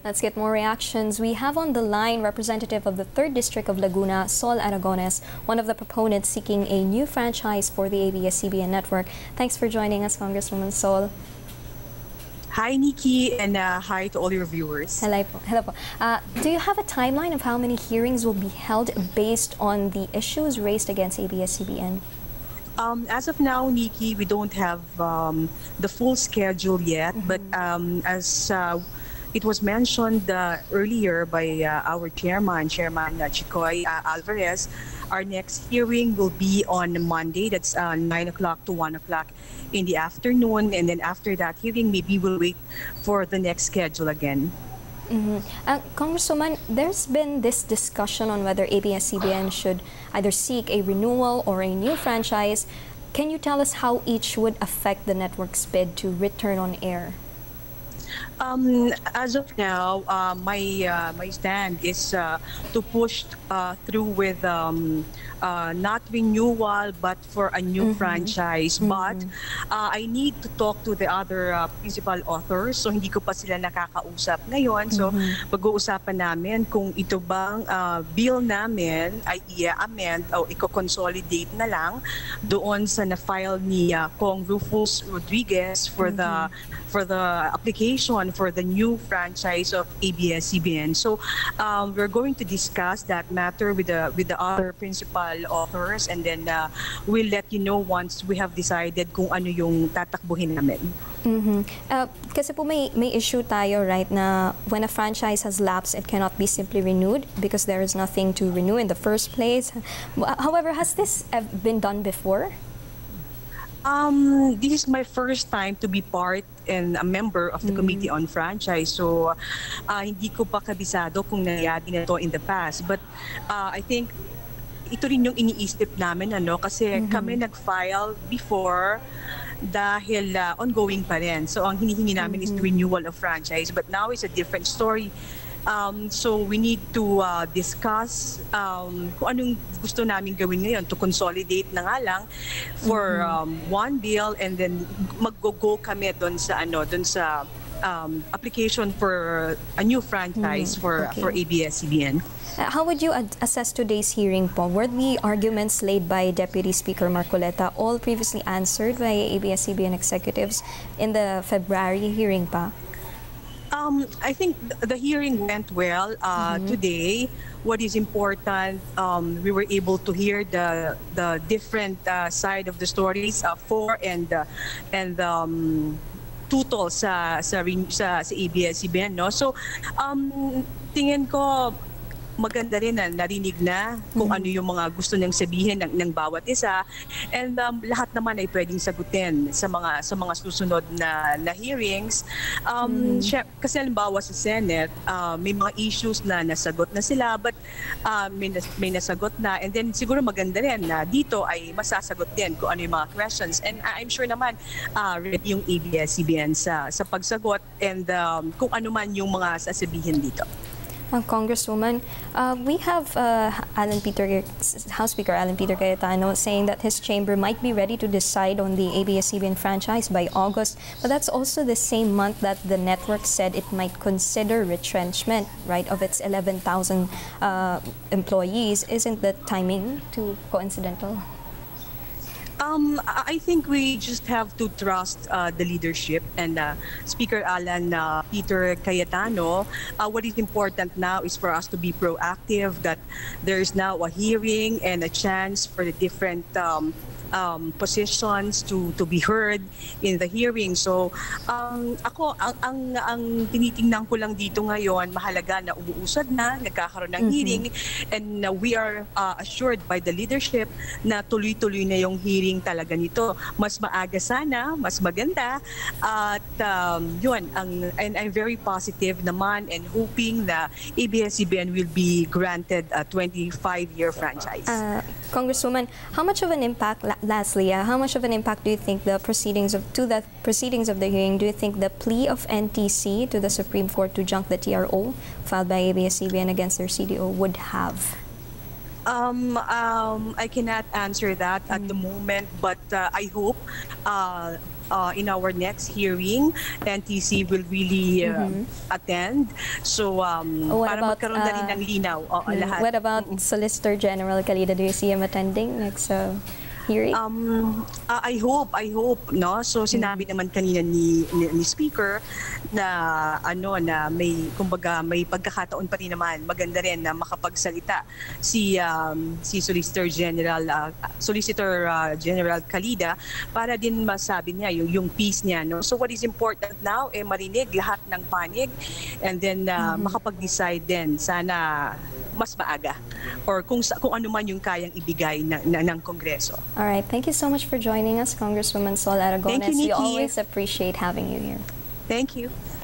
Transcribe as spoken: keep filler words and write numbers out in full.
Let's get more reactions. We have on the line representative of the third District of Laguna, Sol Aragones, one of the proponents seeking a new franchise for the A B S C B N network. Thanks for joining us, Congresswoman Sol. Hi, Nikki, and uh, hi to all your viewers. Hello po. Hello po. Uh, do you have a timeline of how many hearings will be held based on the issues raised against A B S C B N? Um, as of now, Nikki, we don't have um, the full schedule yet, mm-hmm. but um, as uh, it was mentioned uh, earlier by uh, our chairman, Chairman uh, Chicoy uh, Alvarez, our next hearing will be on Monday. That's uh, nine o'clock to one o'clock in the afternoon. And then after that hearing, maybe we'll wait for the next schedule again. Mm-hmm. uh, Congresswoman, there's been this discussion on whether A B S C B N should either seek a renewal or a new franchise. Can you tell us how each would affect the network's bid to return on air? Um, as of now, uh, my uh, my stand is uh, to push uh, through with um, uh, not renewal but for a new mm-hmm. franchise. Mm-hmm. But uh, I need to talk to the other uh, principal authors, so hindi ko pa sila nakakausap ngayon. So mm-hmm. pag-uusapan namin kung ito bang uh, bill namin ay i-amend o i-consolidate na lang doon sa na-file ni uh, Kong Rufus Rodriguez for mm-hmm. the for the application for the new franchise of A B S C B N. So um, we're going to discuss that matter with the with the other principal authors, and then uh, we'll let you know once we have decided kung ano yung tatakbuhin namin. Mm-hmm. uh, kasi po may, may issue tayo, right, na when a franchise has lapsed, it cannot be simply renewed because there is nothing to renew in the first place. However, has this been done before? Um, this is my first time to be part and a member of the mm-hmm. Committee on Franchise. So, uh, hindi ko pa kabisado kung nangyari na to in the past. But uh, I think ito rin yung iniisip namin, ano, kasi mm-hmm. kami nag-file before dahil uh, ongoing pa rin. So, ang hinihingi namin mm-hmm. is the renewal of franchise. But now it's a different story. Um, so we need to uh, discuss um, kung anong gusto namin gawin ngayon to consolidate na nga lang for um, one bill, and then mag-go kami doon sa ano doon sa um, application for a new franchise mm, for okay. for A B S C B N. Uh, how would you assess today's hearing po? Were the arguments laid by Deputy Speaker Marcoleta all previously answered by A B S C B N executives in the February hearing pa? Um, I think the hearing went well uh, mm-hmm. today. What is important, um, we were able to hear the the different uh, side of the stories uh, for and uh, and um, tutol sa sa sa, sa A B S C B N, no. So um, tingin ko maganda rin na narinig na kung mm-hmm. ano yung mga gusto niyang sabihin ng, ng bawat isa, and um, lahat naman ay pwedeng sagutin sa mga sa mga susunod na, na hearings. Um, mm-hmm. Kasi halimbawa sa Senate, uh, may mga issues na nasagot na sila, but uh, may, may nasagot na, and then siguro maganda rin na dito ay masasagot din kung ano yung mga questions, and I'm sure naman uh, ready yung A B S C B N sa, sa pagsagot, and um, kung ano man yung mga sasabihin dito. Uh, Congresswoman, uh, we have uh, Alan Peter, House Speaker Alan Peter Cayetano saying that his chamber might be ready to decide on the A B S C B N franchise by August, but that's also the same month that the network said it might consider retrenchment, right, of its eleven thousand uh, employees. Isn't the timing too coincidental? Um, I think we just have to trust uh, the leadership, and uh, Speaker Alan uh, Peter Cayetano. Uh, what is important now is for us to be proactive, that there is now a hearing and a chance for the different um, um, positions to to be heard in the hearing. So um, ako, ang, ang, ang tinitingnan ko lang dito ngayon, mahalaga na umuusad na, nagkakaroon ng mm-hmm. hearing, and uh, we are uh, assured by the leadership na tuloy-tuloy na yung hearing talaga nito. Mas maaga sana, mas maganda, at um, yun, ang, and I'm very positive naman and hoping na A B S C B N will be granted a twenty-five year franchise. Uh, Congresswoman, how much of an impact, lastly, uh, how much of an impact do you think the proceedings of to the proceedings of the hearing, do you think the plea of N T C to the Supreme Court to junk the T R O filed by A B S C B N against their C D O would have? Um, um, I cannot answer that at the moment, but uh, I hope uh, uh, in our next hearing, N T C will really uh, Mhm. attend. So, um, Oh, what para about, magkaroon na rin uh, ng linaw uh, Mm, lahat. What about Solicitor General Calida? Do you see him attending next uh, hearing? Um, uh, I hope, I hope, no? So sinabi naman kanina ni, ni, ni Speaker na ano na may kumbaga may pagkakataon pa rin naman maganda rin na makapagsalita si um, si Solicitor General uh, Solicitor uh, General Calida para din masabi niya yung yung piece niya, no? So what is important now eh marinig lahat ng panig and then uh, Mhm. makapag-decide din sana mas maaga or kung sa- kung ano man yung kayang ibigay na, na, ng Kongreso. All right. Thank you so much for joining us, Congresswoman Sol Aragones. Thank you, We Nikki. always appreciate having you here. Thank you.